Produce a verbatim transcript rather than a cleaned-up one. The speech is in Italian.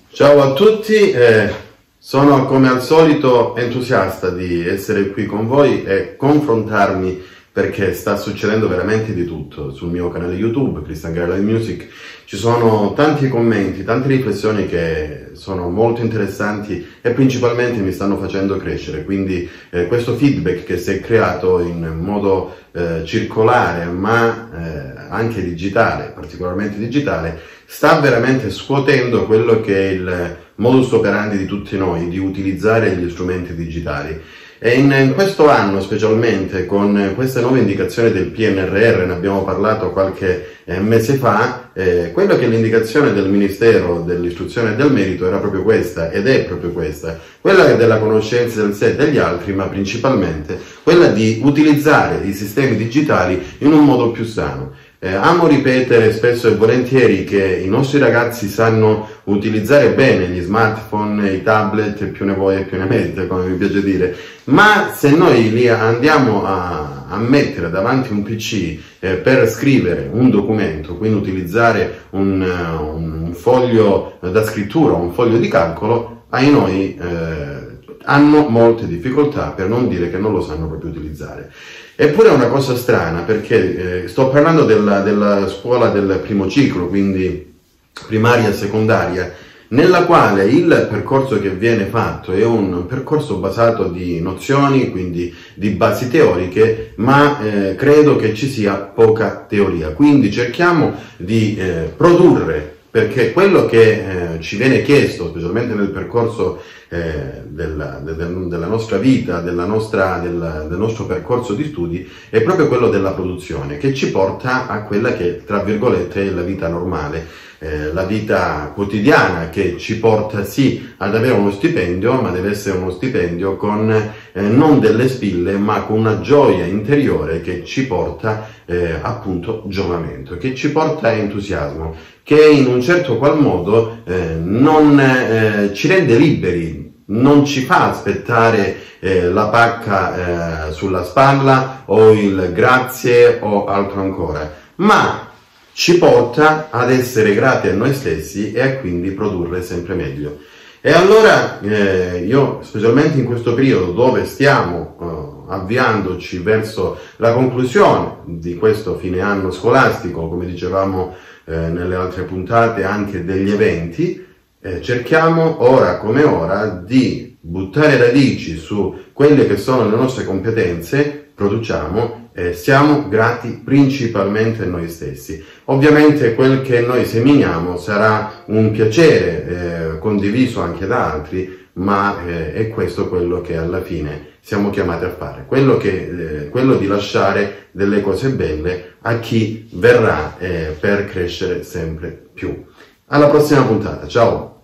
Ciao a tutti, eh, sono come al solito entusiasta di essere qui con voi e confrontarmi perché sta succedendo veramente di tutto. Sul mio canale YouTube, Christian Gaia Live Music, ci sono tanti commenti, tante riflessioni che sono molto interessanti e principalmente mi stanno facendo crescere, quindi eh, questo feedback che si è creato in modo eh, circolare ma eh, anche digitale, particolarmente digitale, sta veramente scuotendo quello che è il modus operandi di tutti noi, di utilizzare gli strumenti digitali. E in, in questo anno, specialmente con queste nuove indicazioni del P N R R, ne abbiamo parlato qualche eh, mese fa, eh, quello che l'indicazione del Ministero dell'Istruzione e del Merito era proprio questa, ed è proprio questa, quella della conoscenza del sé e degli altri, ma principalmente quella di utilizzare i sistemi digitali in un modo più sano. Eh, amo ripetere spesso e volentieri che i nostri ragazzi sanno utilizzare bene gli smartphone, i tablet, più ne vuoi e più ne metti, come mi piace dire, ma se noi li andiamo a, a mettere davanti un P C eh, per scrivere un documento, quindi utilizzare un, un, un foglio da scrittura, un foglio di calcolo, ai noi eh, hanno molte difficoltà, per non dire che non lo sanno proprio utilizzare. Eppure è una cosa strana, perché eh, sto parlando della, della scuola del primo ciclo, quindi primaria e secondaria, nella quale il percorso che viene fatto è un percorso basato di nozioni, quindi di basi teoriche, ma eh, credo che ci sia poca teoria. Quindi cerchiamo di eh, produrre, perché quello che eh, ci viene chiesto, specialmente nel percorso eh, della, de, della nostra vita, della nostra, del, del nostro percorso di studi, è proprio quello della produzione, che ci porta a quella che, tra virgolette, è la vita normale, eh, la vita quotidiana, che ci porta sì ad avere uno stipendio, ma deve essere uno stipendio con eh, non delle spille, ma con una gioia interiore che ci porta eh, appunto giovamento, che ci porta entusiasmo, che in un certo qual modo eh, non eh, ci rende liberi, non ci fa aspettare eh, la pacca eh, sulla spalla o il grazie o altro ancora, ma ci porta ad essere grati a noi stessi e a quindi produrre sempre meglio. E allora eh, io, specialmente in questo periodo dove stiamo eh, avviandoci verso la conclusione di questo fine anno scolastico, come dicevamo eh, nelle altre puntate, anche degli eventi, eh, cerchiamo ora come ora di buttare radici su quelle che sono le nostre competenze, produciamo e siamo grati principalmente a noi stessi. Ovviamente quel che noi seminiamo sarà un piacere eh, condiviso anche da altri, ma eh, è questo quello che alla fine siamo chiamati a fare, quello, che, eh, quello di lasciare delle cose belle a chi verrà eh, per crescere sempre più. Alla prossima puntata, ciao!